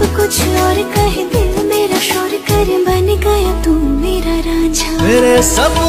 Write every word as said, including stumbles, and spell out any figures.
कुछ और कहे दिल मेरा शोर करे, बन गया तू मेरा रांझा। मेरे सब